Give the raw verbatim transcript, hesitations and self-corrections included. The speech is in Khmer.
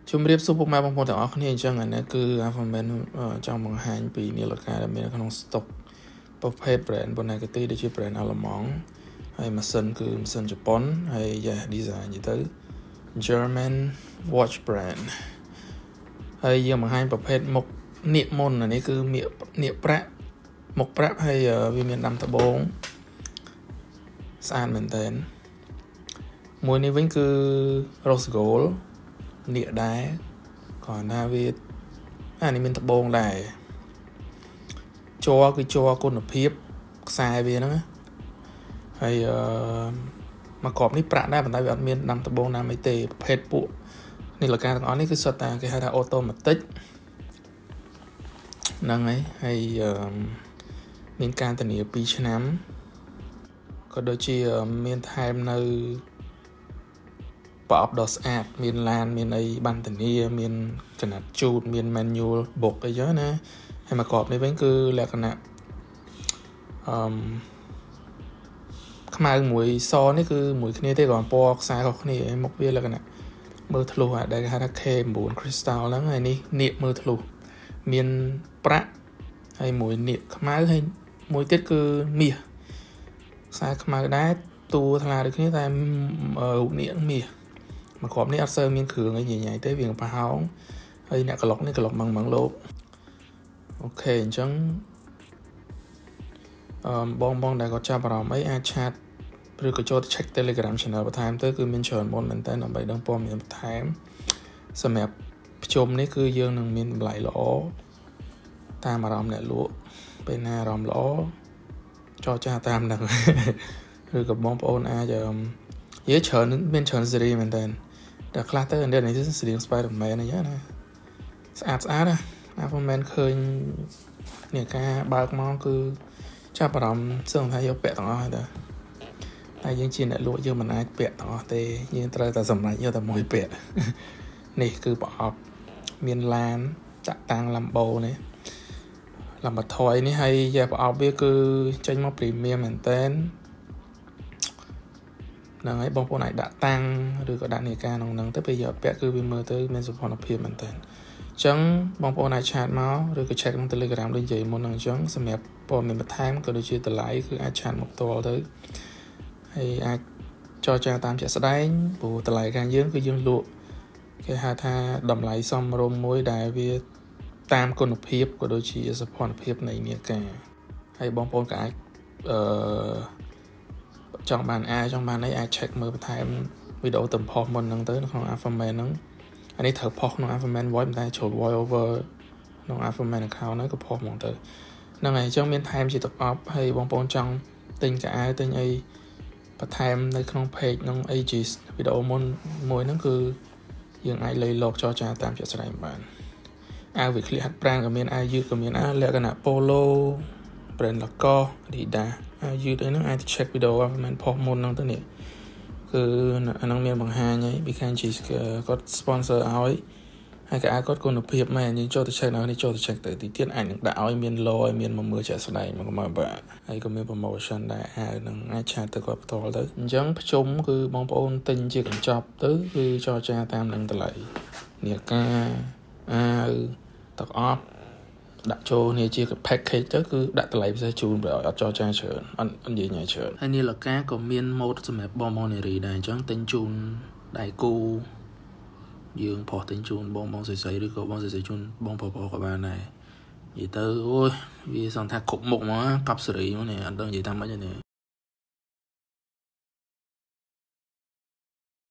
ជំរាបសួរពុកម៉ែបងប្អូនទាំងអស់គ្នាអញ្ចឹងអានេះគឺ Alphaman ចង់បង្ហាញពីនាឡិកាដែលមានក្នុង stock ប្រភេទ brand Bonagati ដូចជា brand អាល្លឺម៉ង់ហើយម៉ាស៊ីនគឺម៉ាស៊ីនជប៉ុនហើយ yeah design ទៅ German watch brand ហើយយើងបង្ហាញប្រភេទមុខនៀកមុនអានេះគឺនៀកនៀកប្រាក់មុខប្រាក់ហើយវាមានដាំត្បូងស្អាតមែនតើមួយនេះវិញគឺ rose gold នៀកដែរគ្រាន់តែវាអានេះមានត្បូងដែរជ័រគឺជ័រគុណភាពខ្សែវាហ្នឹងហើយអឺមកក្របនេះប្រាក់ដែរប៉ុន្តែវាអត់មានដាំត្បូងណាមួយទេប្រភេទពួកនេះលកាទាំងអស់នេះគឺសុទ្ធតែគេហៅថា automatic ហ្នឹងហើយហើយអឺមានការធានាពីរឆ្នាំក៏ដូចជាមានថែមនៅប្រអប់ដ៏ស្អាតមានឡានមានអីបានធានាមានចំណាត់ជូតមាន manual book អីចឹងណាហើយមកក្របនេះវិញគឺលក្ខណៈអឺខ្មៅមួយសនេះគឺមួយគ្នាទេគ្រាន់ពណ៌ខ្សែខុសគ្នាមុខវាលក្ខណៈមើលធ្លុះដែលគេហៅថា K 9 crystal ហ្នឹងហើយនេះនៀកមើលធ្លុះមានប្រាក់ហើយមួយនៀកខ្មៅហើយមួយទៀតគឺមាសខ្សែខ្មៅដែរតួថ្លាដូចគ្នាតែរូបនៀកមាសមកគ្រាប់នេះអត់សូវមានគ្រឿងអីញញ៉ៃទេវាប្រហោងហើយអ្នកក្លុកនេះក្លុកម៉ងម៉ងលោកអូខេអញ្ចឹងអឺបងបងដែលគាត់ចាប់អារម្មណ៍អីអាចឆាតឬក៏ចូលទៅ check Telegram channel បន្ថែមទៅគឺមានច្រើនមុនមែនតើដើម្បីដឹងព័ត៌មានបន្ថែមសម្រាប់ភ្ជុំនេះគឺយើងនឹងមានតម្លៃល្អតាមអារម្មណ៍អ្នកលក់ពេលណាអារម្មណ៍ល្អចរចាតាមនឹងឬក៏បងប្អូនអាចនិយាយច្រើនមានច្រើនស៊េរីមែនតើតែខ្លះទៅនេះនេះស៊េរី Spider-Man អញ្ចឹងណាស្អាតស្អាតណា Alphaman ឃើញនេះការបើកមកគឺចាប់អារម្មណ៍សឹងថាយកពាក់ទាំងអស់ហើយតើតែយើងជាអ្នកលក់យើងមិនអាចពាក់ទាំងអស់ទេយើងត្រូវតែសម្រេចយកតែមួយពាក់នេះគឺប្រអប់មានឡានចាក់តាំង Lambo នេះ Lambo Toy នេះហើយយ៉ាប្រអប់វាគឺចេញមក premium មែនតើហ្នឹងហើយបងប្អូនអាចដាក់តាំងឬក៏ដាក់នាការក្នុងហ្នឹងទៅពេលយកពាក់គឺវាមើលទៅមានសុខភាពមែនតើអញ្ចឹងបងប្អូនអាចឆាតមកឬក៏ check ក្នុង Telegram ដូចនិយាយមុនហ្នឹងអញ្ចឹងសម្រាប់ព័ត៌មានបន្ថែមក៏ដូចជាតម្លៃគឺអាចឆាតមកផ្ទាល់ទៅហើយអាចចរចាតាមជាក់ស្ដែងព្រោះតម្លៃការយើងគឺយើងលក់គេហៅថាតម្លៃសមរម្យមួយដែលវាតាមគុណភាពក៏ដូចជាសុខភាពនៃនាការហើយបងប្អូនក៏អាចអឺចង់បានអាចង់បានអីអាច check មើលបន្ថែមវីដេអូទំព័រមុនហ្នឹងទៅក្នុង Alphaman ហ្នឹងអានេះត្រូវផុសក្នុង Alphaman Voice តែចូល voice over ក្នុង Alphaman account ហ្នឹងក៏ផុសហ្មងទៅហ្នឹងហើយអញ្ចឹងមានថែមជាទឹកអប់ហើយបងប្អូនចង់ទិញកៅអៅទិញអីបន្ថែមនៅក្នុង page ក្នុង A G វីដេអូមុនមួយហ្នឹងគឺយើងអាចលេខលោកចរចាតាមជាក់ស្ដែងបានអាវវាក្លៀកហាត់ប្រាណក៏មានអាវយឺតក៏មានអាវលក្ខណៈ Polo brand Lacoste Adidas អាវយឺតអីហ្នឹងអាច check វីដេអូមិនផុសមុនហ្នឹងទៅនេះគឺអាហ្នឹងមានបង្ហាញហើយ ប៊ី K G គាត់ sponsor ឲ្យហើយក៏អាចគាត់គុណភាពមែនយើងចូលទៅ check នេះចូលទៅ check ទៅទីទៀតអាចនឹងដាក់ឲ្យមាន logo ឲ្យមានមកមើលជាក់ស្ដែងមកមកបាទហើយក៏មាន promotion ដែរអាវហ្នឹងអាចឆាតទៅគាត់ផ្ទាល់ទៅអញ្ចឹងភ្ជុំគឺបងប្អូនទិញជាកញ្ចប់ទៅគឺចរចាតាមនឹងតម្លៃនាការអាវទឹកអប់ដាក់ចូលនេះជា package ទៅគឺដាក់តម្លៃពិសេសជូនបើអត់ចរចាច្រើនអត់និយាយញ៉ៃច្រើនហើយនេះលកាក៏មាន mode សម្រាប់បងបងនារីដែរអញ្ចឹងទិញជូនដៃគូយើងផុសទិញជូនបងបងស្រីៗឬក៏បងស្រីៗជូនបងប្រុសៗក៏បានដែរនិយាយទៅអូយវាសង្ឃថាគ្រប់មុខហ្មងកប់សេរីហ្មងនេះអត់ដឹងនិយាយតាមម៉េចទេ